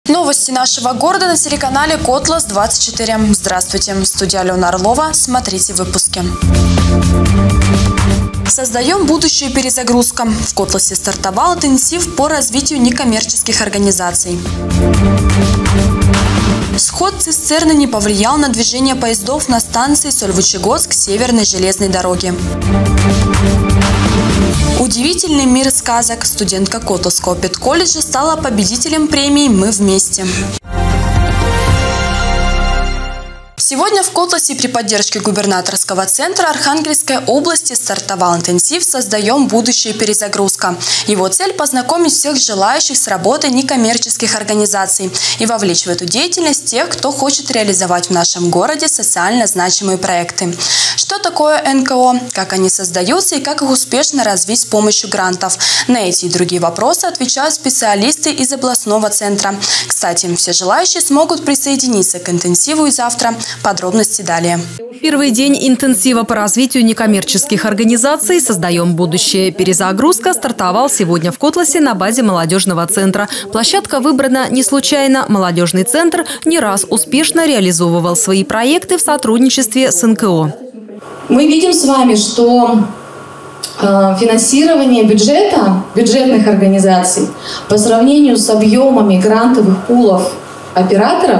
Новости нашего города на телеканале Котлас-24. Здравствуйте, студия Алена Орлова. Смотрите в выпуске. Создаем будущую перезагрузку. В Котласе стартовал интенсив по развитию некоммерческих организаций. Сход цистерны не повлиял на движение поездов на станции Сольвычегодск-Северной железной дороги. Удивительный мир сказок. Студентка Котласского педколледжа стала победителем премии «Мы вместе». Сегодня в Котласе при поддержке губернаторского центра Архангельской области стартовал интенсив «Создаем будущую перезагрузка». Его цель – познакомить всех желающих с работой некоммерческих организаций и вовлечь в эту деятельность тех, кто хочет реализовать в нашем городе социально значимые проекты. Что такое НКО, как они создаются и как их успешно развить с помощью грантов? На эти и другие вопросы отвечают специалисты из областного центра. Кстати, все желающие смогут присоединиться к интенсиву и завтра. Подробности далее. Первый день интенсива по развитию некоммерческих организаций «Создаем будущее. Перезагрузка» стартовал сегодня в Котласе на базе молодежного центра. Площадка выбрана не случайно. Молодежный центр не раз успешно реализовывал свои проекты в сотрудничестве с НКО. Мы видим с вами, что финансирование бюджетных организаций по сравнению с объемами грантовых пулов операторов,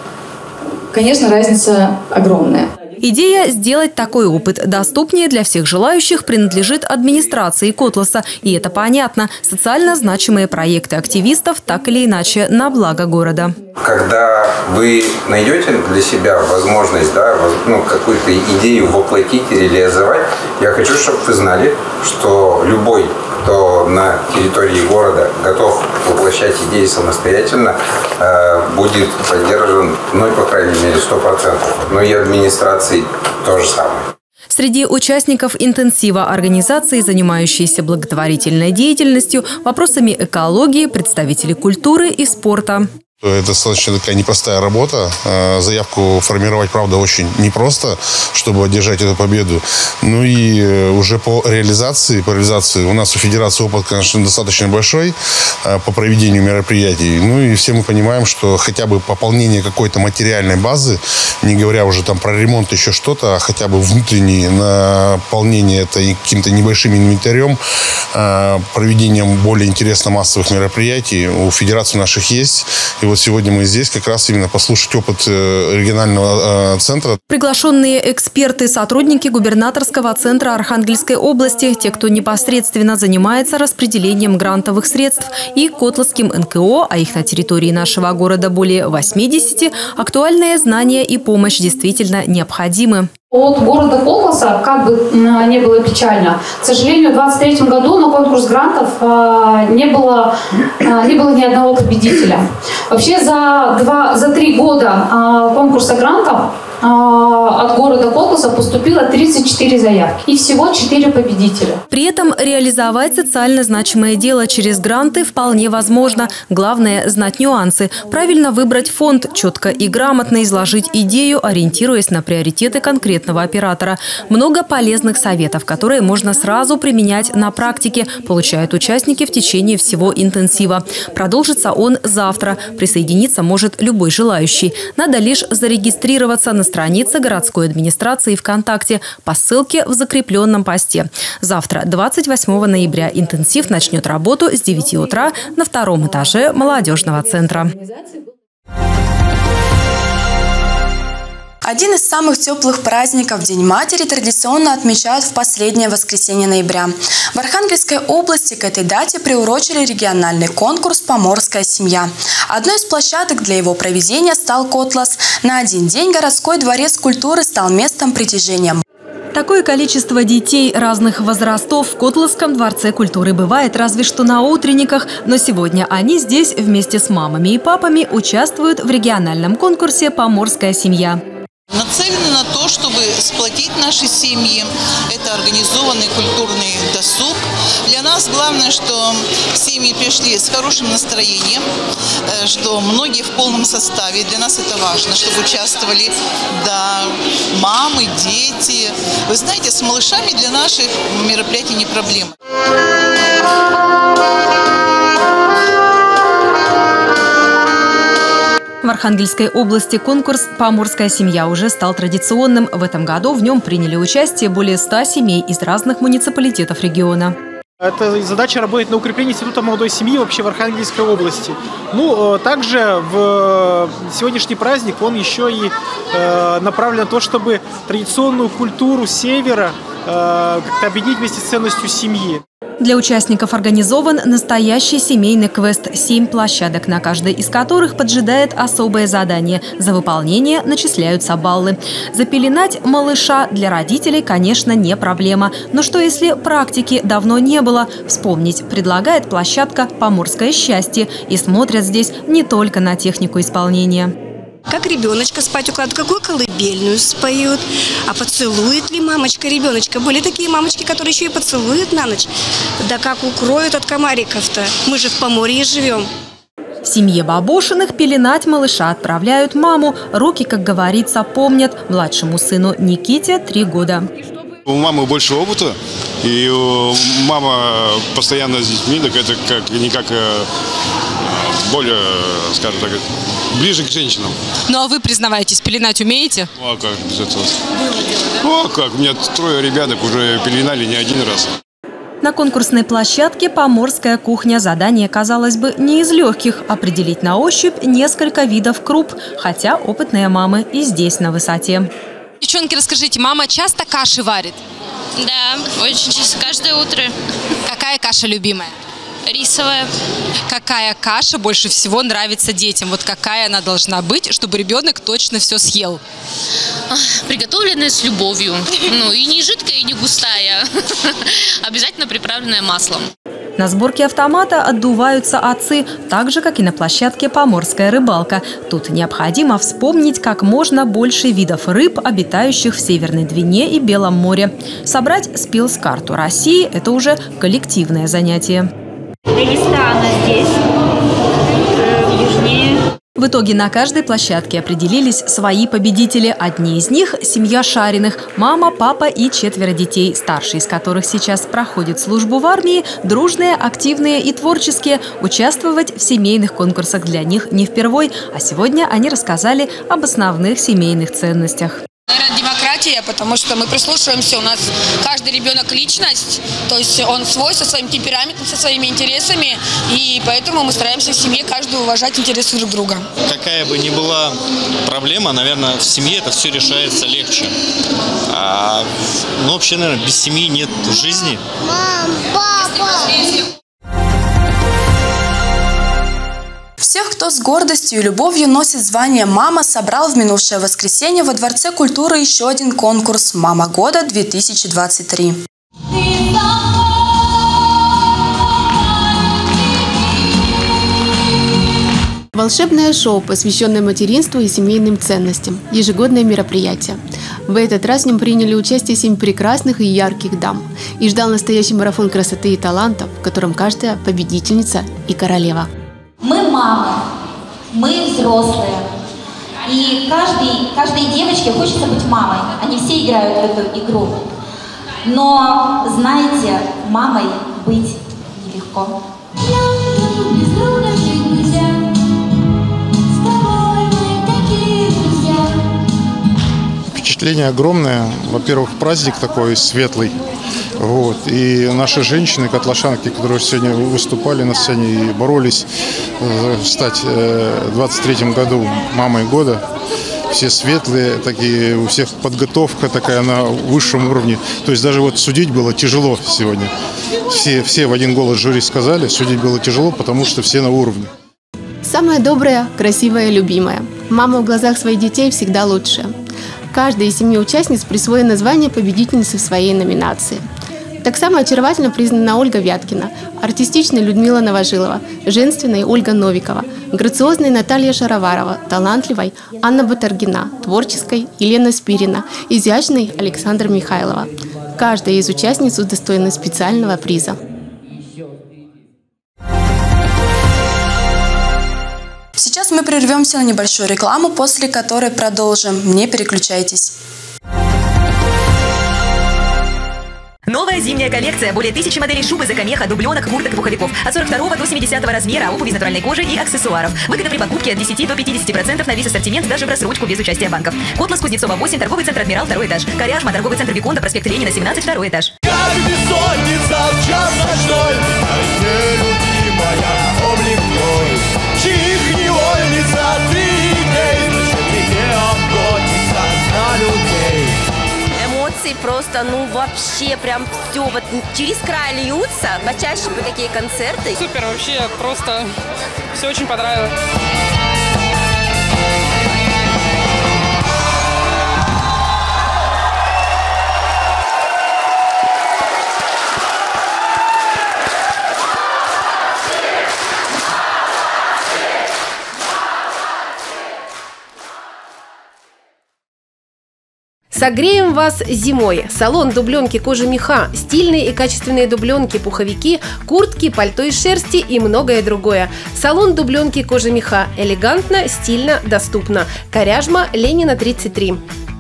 конечно, разница огромная. Идея сделать такой опыт доступнее для всех желающих принадлежит администрации Котласа. И это понятно. Социально значимые проекты активистов так или иначе на благо города. Когда вы найдете для себя возможность, какую-то идею воплотить и реализовать, я хочу, чтобы вы знали, что любой, кто на территории города готов воплощать идеи самостоятельно, будет поддержан, по крайней мере, 100%. Но и администрации то же самое. Среди участников интенсива организации, занимающиеся благотворительной деятельностью, вопросами экологии, представители культуры и спорта. Это достаточно такая непростая работа. Заявку формировать, правда, очень непросто, чтобы одержать эту победу. Ну и уже по реализации у нас у Федерации опыт, конечно, достаточно большой по проведению мероприятий. Ну и все мы понимаем, что хотя бы пополнение какой-то материальной базы, не говоря уже там про ремонт, еще что-то, а хотя бы внутреннее наполнение это каким-то небольшим инвентарем, проведением более интересно массовых мероприятий у Федерации наших есть. И вот сегодня мы здесь как раз именно послушать опыт регионального центра. Приглашенные эксперты, сотрудники губернаторского центра Архангельской области, те, кто непосредственно занимается распределением грантовых средств, и котласским НКО, а их на территории нашего города более 80, актуальные знания и помощь действительно необходимы. От города Котласа, как бы не было печально, к сожалению, в 2023 году на конкурс грантов не было ни одного победителя. Вообще за 3 года конкурса грантов от города Котласа поступило 34 заявки. И всего 4 победителя. При этом реализовать социально значимое дело через гранты вполне возможно. Главное – знать нюансы. Правильно выбрать фонд, четко и грамотно изложить идею, ориентируясь на приоритеты конкретного оператора. Много полезных советов, которые можно сразу применять на практике, получают участники в течение всего интенсива. Продолжится он завтра. Присоединиться может любой желающий. Надо лишь зарегистрироваться на странице городской администрации ВКонтакте по ссылке в закрепленном посте. Завтра, 28 ноября, интенсив начнет работу с 9 утра на 2-м этаже молодежного центра. Один из самых теплых праздников – День матери – традиционно отмечают в последнее воскресенье ноября. В Архангельской области к этой дате приурочили региональный конкурс «Поморская семья». Одной из площадок для его проведения стал Котлас. На один день городской дворец культуры стал местом притяжения. Такое количество детей разных возрастов в Котласском дворце культуры бывает разве что на утренниках. Но сегодня они здесь вместе с мамами и папами участвуют в региональном конкурсе «Поморская семья». Нацелены на то, чтобы сплотить наши семьи. Это организованный культурный досуг. Для нас главное, что семьи пришли с хорошим настроением, что многие в полном составе. Для нас это важно, чтобы участвовали мамы, дети. Вы знаете, с малышами для наших мероприятий не проблема. В Архангельской области конкурс «Поморская семья» уже стал традиционным. В этом году в нем приняли участие более 100 семей из разных муниципалитетов региона. Это задача работать на укрепление института молодой семьи вообще в Архангельской области. Также в сегодняшний праздник он еще и направлен на то, чтобы традиционную культуру Севера как-то объединить вместе с ценностью семьи. Для участников организован настоящий семейный квест. 7 площадок, на каждой из которых поджидает особое задание. За выполнение начисляются баллы. Запеленать малыша для родителей, конечно, не проблема. Но что если практики давно не было? Вспомнить предлагает площадка «Поморское счастье». И смотрят здесь не только на технику исполнения. Как ребеночка спать укладывают, какую колыбельную споют, а поцелует ли мамочка ребеночка. Были такие мамочки, которые еще и поцелуют на ночь. Да как укроют от комариков-то. Мы же в Поморье живем. В семье Бабошиных пеленать малыша отправляют маму. Руки, как говорится, помнят. Младшему сыну Никите 3 года. У мамы больше опыта, и мама постоянно с детьми, так это как-никак более, скажем так, ближе к женщинам. Ну а вы, признавайтесь, пеленать умеете? Ну а как без этого? Ну а как, у меня 3 ребяток уже пеленали не 1 раз. На конкурсной площадке «Поморская кухня» задание, казалось бы, не из легких. Определить на ощупь несколько видов круп, хотя опытные мамы и здесь на высоте. Девчонки, расскажите, мама часто каши варит? Да, очень часто, каждое утро. Какая каша любимая? Рисовая. Какая каша больше всего нравится детям? Вот какая она должна быть, чтобы ребенок точно все съел? Приготовленная с любовью. И не жидкая, и не густая. Обязательно приправленная маслом. На сборке автомата отдуваются отцы, так же, как и на площадке «Поморская рыбалка». Тут необходимо вспомнить как можно больше видов рыб, обитающих в Северной Двине и Белом море. Собрать спилс-карту России – это уже коллективное занятие. Дагестана здесь, южнее. В итоге на каждой площадке определились свои победители. Одни из них – семья Шариных. Мама, папа и 4 детей, старшие из которых сейчас проходят службу в армии. Дружные, активные и творческие. Участвовать в семейных конкурсах для них не впервой. А сегодня они рассказали об основных семейных ценностях. Наверное, демократия, потому что мы прислушиваемся, у нас каждый ребенок личность, то есть он свой, со своим темпераментом, со своими интересами, и поэтому мы стараемся в семье каждый уважать интересы друг друга. Какая бы ни была проблема, наверное, в семье это все решается легче. Вообще, наверное, без семьи нет жизни. Мам, папа! Всех, кто с гордостью и любовью носит звание «Мама», собрал в минувшее воскресенье во Дворце культуры еще один конкурс «Мама года-2023». Волшебное шоу, посвященное материнству и семейным ценностям. Ежегодное мероприятие. В этот раз в нем приняли участие 7 прекрасных и ярких дам. И ждал настоящий марафон красоты и талантов, в котором каждая победительница и королева. Мы мамы, мы взрослые. И каждой девочке хочется быть мамой. Они все играют в эту игру. Но, знаете, мамой быть нелегко. Впечатление огромное. Во-первых, праздник такой светлый. И наши женщины, котлашанки, которые сегодня выступали на сцене и боролись стать в 23-м году мамой года, все светлые, такие, у всех подготовка такая на высшем уровне. То есть даже судить было тяжело сегодня. Все в один голос жюри сказали, судить было тяжело, потому что все на уровне. Самая добрая, красивая, любимая. Мама в глазах своих детей всегда лучшая. Каждой из 7 участниц присвоено звание победительницы в своей номинации. Так само очаровательно признана Ольга Вяткина, артистичная Людмила Новожилова, женственной Ольга Новикова, грациозной Наталья Шароварова, талантливой Анна Батаргина, творческой Елена Спирина, изящной Александра Михайлова. Каждая из участниц удостоена специального приза. Сейчас мы прервемся на небольшую рекламу, после которой продолжим. Не переключайтесь. Новая зимняя коллекция. Более 1000 моделей шуб из эко-меха, дубленок, курток и пуховиков. От 42 до 70 размера, обувь из натуральной кожи и аксессуаров. Выгода при покупке от 10 до 50% на весь ассортимент, даже в рассрочку без участия банков. Котлас, Кузнецова, 8, торговый центр «Адмирал», 2 этаж. Коряжма, торговый центр «Виконта», проспект Ленина, 17, 2 этаж. Как бессонница в час ночной, а где любимая облик твой? Чих невольница, ты ей, зачем тебе охотиться на людей? Эмоции просто, вообще прям все, вот через край льются. Почаще бы такие концерты. Супер, вообще просто все очень понравилось. Согреем вас зимой. Салон дубленки кожи меха, стильные и качественные дубленки, пуховики, куртки, пальто из шерсти и многое другое. Салон дубленки кожи меха. Элегантно, стильно, доступно. Коряжма, Ленина, 33.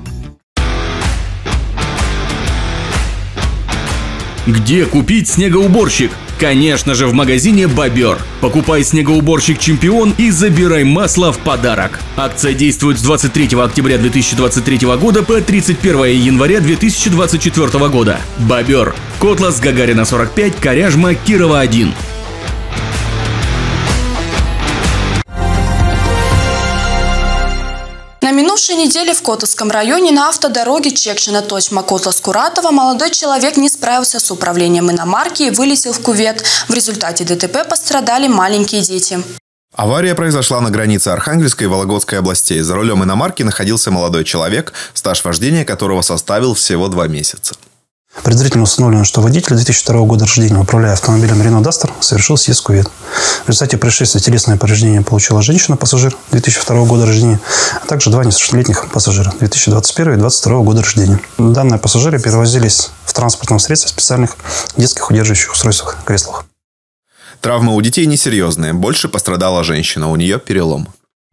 Где купить снегоуборщик? Конечно же, в магазине «Бобер». Покупай снегоуборщик «Чемпион» и забирай масло в подарок. Акция действует с 23 октября 2023 года по 31 января 2024 года. «Бобер». Котлас, Гагарина, 45, Коряжма, Кирова, 1. На минувшей неделе в Котовском районе на автодороге Чекшина-Точма-Котлас-Куратова молодой человек не справился с управлением иномарки и вылетел в кювет. В результате ДТП пострадали маленькие дети. Авария произошла на границе Архангельской и Вологодской областей. За рулем иномарки находился молодой человек, стаж вождения которого составил всего 2 месяца. Предварительно установлено, что водитель 2002 года рождения, управляя автомобилем Renault Duster, совершил съезд в кювет. В результате происшествия телесное повреждение получила женщина-пассажир 2002 года рождения, а также 2 несовершеннолетних пассажира 2021 и 2022 года рождения. Данные пассажиры перевозились в транспортном средстве в специальных детских удерживающих устройствах креслах. Травмы у детей несерьезные. Больше пострадала женщина. У нее перелом.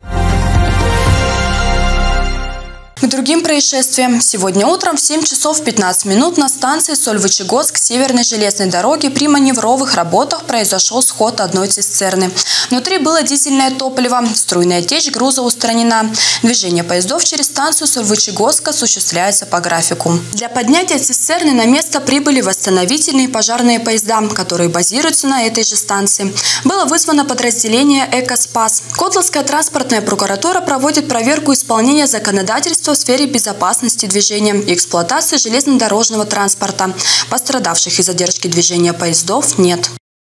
К другим происшествиям. Сегодня утром в 7 часов 15 минут на станции Сольвычегодск Северной железной дороги при маневровых работах произошел сход одной цистерны. Внутри было дизельное топливо. Струйная течь груза устранена. Движение поездов через станцию Сольвычегодск осуществляется по графику. Для поднятия цистерны на место прибыли восстановительные пожарные поезда, которые базируются на этой же станции. Было вызвано подразделение «Экоспас». Котласская транспортная прокуратура проводит проверку исполнения законодательства в сфере безопасности движения и эксплуатации железнодорожного транспорта. Пострадавших из задержки движения поездов нет.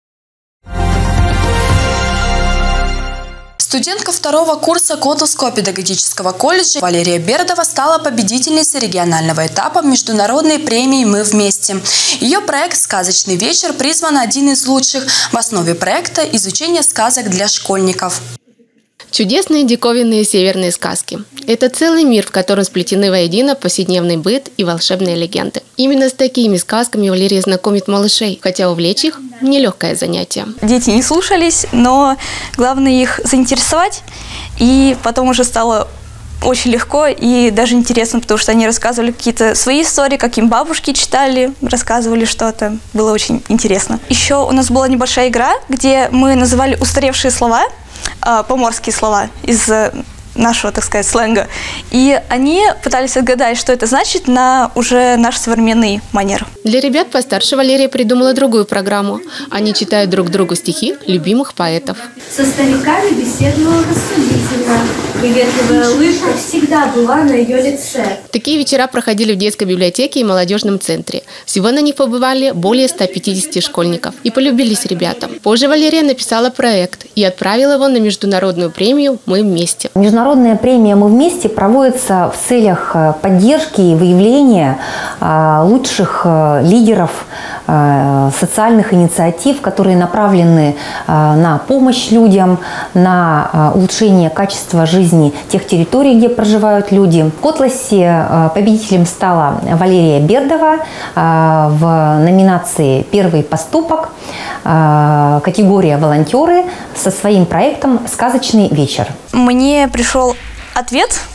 Студентка 2-го курса Котласского педагогического колледжа Валерия Бердова стала победительницей регионального этапа международной премии «Мы вместе». Ее проект «Сказочный вечер» призван один из лучших. В основе проекта – изучение сказок для школьников. Чудесные диковинные северные сказки. Это целый мир, в котором сплетены воедино повседневный быт и волшебные легенды. Именно с такими сказками Валерия знакомит малышей, хотя увлечь их – нелегкое занятие. Дети не слушались, но главное их заинтересовать, и потом уже стало очень легко и даже интересно, потому что они рассказывали какие-то свои истории, как им бабушки читали, рассказывали что-то. Было очень интересно. Еще у нас была небольшая игра, где мы называли устаревшие слова, поморские слова из нашего, так сказать, сленга. И они пытались отгадать, что это значит на уже наш современный манер. Для ребят постарше Валерия придумала другую программу. Они читают друг другу стихи любимых поэтов. Со стариками беседовала рассудительно. Приветливая улыбка всегда была на ее лице. Такие вечера проходили в детской библиотеке и молодежном центре. Всего на них побывали более 150 школьников. И полюбились ребятам. Позже Валерия написала проект и отправила его на международную премию «Мы вместе». Международная премия «Мы вместе» проводится в целях поддержки и выявления лучших лидеров социальных инициатив, которые направлены на помощь людям, на улучшение качества жизни тех территорий, где проживают люди. В Котласе победителем стала Валерия Бердова в номинации «Первый поступок», категория «Волонтеры» со своим проектом «Сказочный вечер». Мне пришел ответ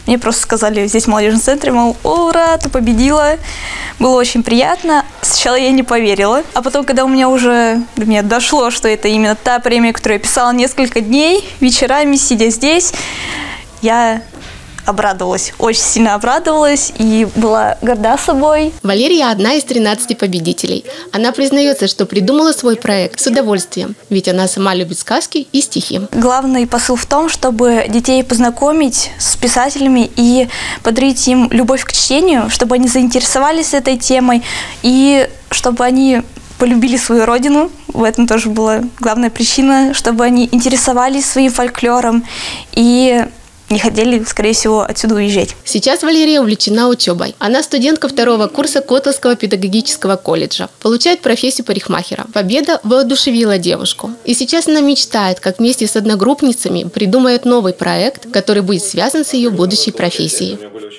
Мне просто сказали здесь в молодежном центре, мол, ура, ты победила. Было очень приятно. Сначала я не поверила, а потом, когда у меня уже до меня дошло, что это именно та премия, которую я писала несколько дней, вечерами, сидя здесь, я обрадовалась, очень сильно обрадовалась и была горда собой. Валерия одна из 13 победителей. Она признается, что придумала свой проект с удовольствием, ведь она сама любит сказки и стихи. Главный посыл в том, чтобы детей познакомить с писателями и подарить им любовь к чтению, чтобы они заинтересовались этой темой и чтобы они полюбили свою родину. В этом тоже была главная причина, чтобы они интересовались своим фольклором и не хотели, скорее всего, отсюда уезжать. Сейчас Валерия увлечена учебой. Она студентка 2-го курса Котласского педагогического колледжа. Получает профессию парикмахера. Победа воодушевила девушку. И сейчас она мечтает, как вместе с одногруппницами придумает новый проект, который будет связан с ее будущей профессией.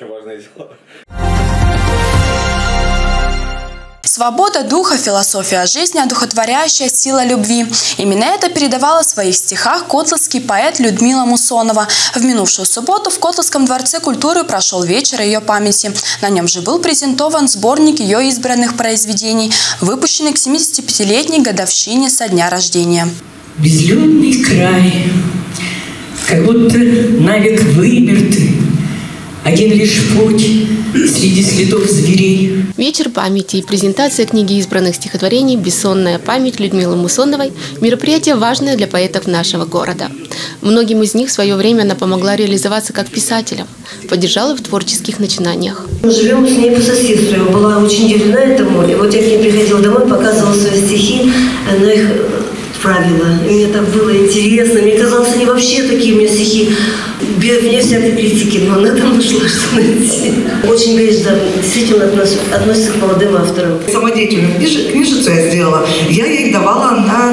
Свобода духа, философия жизни, одухотворяющая сила любви. Именно это передавала в своих стихах котласский поэт Людмила Мусонова. В минувшую субботу в Котласском дворце культуры прошел вечер ее памяти. На нем же был презентован сборник ее избранных произведений, выпущенный к 75-летней годовщине со дня рождения. Безлюдный край, как будто навек вымертый, один лишь путь среди следов зверей. Вечер памяти и презентация книги избранных стихотворений «Бессонная память» Людмилы Мусоновой – мероприятие важное для поэтов нашего города. Многим из них в свое время она помогла реализоваться как писателям, поддержала в творческих начинаниях. Мы живем с ней по соседству, я была очень удивлена этому. И вот я к ней приходила домой, показывала свои стихи, она их правила. И мне так было интересно. Мне казалось, они вообще такие у меня стихи, вне всякой критики, но она там нашла, что найти. Очень бережно действительно относится к молодым авторам. Самодеятельную книжицу я сделала. Я ей давала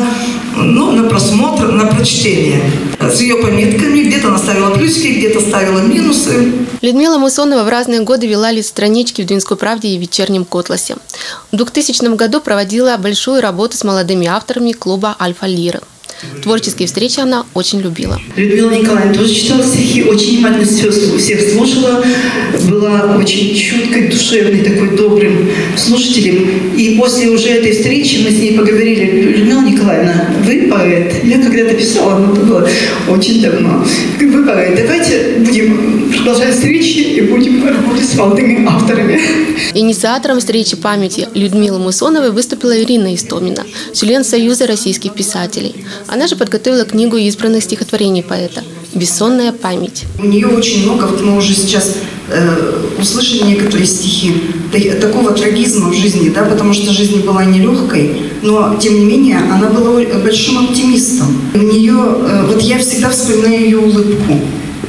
на просмотр, на прочтение. С ее пометками. Где-то она ставила плюсики, где-то ставила минусы. Людмила Мусонова в разные годы вела лист-странички в «Двинской правде» и «Вечернем Котласе». В 2000 году проводила большую работу с молодыми авторами клуба «Альфа-Лиры». Творческие встречи она очень любила. Людмила Николаевна тоже читала стихи, очень внимательно всех слушала, была очень чуткой, душевной, такой добрым слушателем. И после уже этой встречи мы с ней поговорили: Людмила Николаевна, вы поэт. Я когда-то писала, но это было очень давно. Вы поэт, давайте будем продолжать встречи и будем работать с молодыми авторами. Инициатором встречи памяти Людмилы Мусоновой выступила Ирина Истомина, член Союза российских писателей. Она же подготовила книгу избранных стихотворений поэта «Бессонная память». У нее очень много, вот мы уже сейчас услышали некоторые стихи, такого трагизма в жизни, да, потому что жизнь была нелегкой, но тем не менее она была большим оптимистом. У нее, вот я всегда вспоминаю ее улыбку.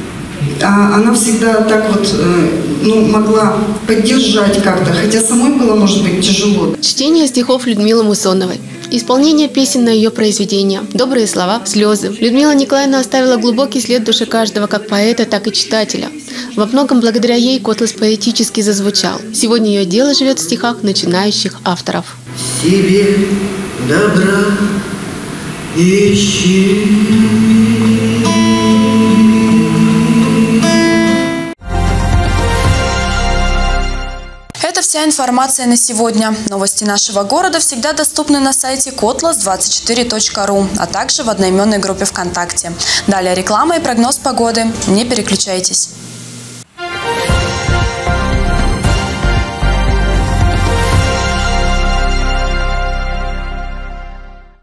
Она всегда так вот могла поддержать как-то, хотя самой было, может быть, тяжело. Чтение стихов Людмилы Мусоновой, исполнение песен на ее произведения, добрые слова, слезы. Людмила Николаевна оставила глубокий след в душе каждого, как поэта, так и читателя. Во многом благодаря ей Котлас поэтически зазвучал. Сегодня ее дело живет в стихах начинающих авторов. Себе добра ищи. Это вся информация на сегодня. Новости нашего города всегда доступны на сайте kotlas24.ru, а также в одноименной группе ВКонтакте. Далее реклама и прогноз погоды. Не переключайтесь.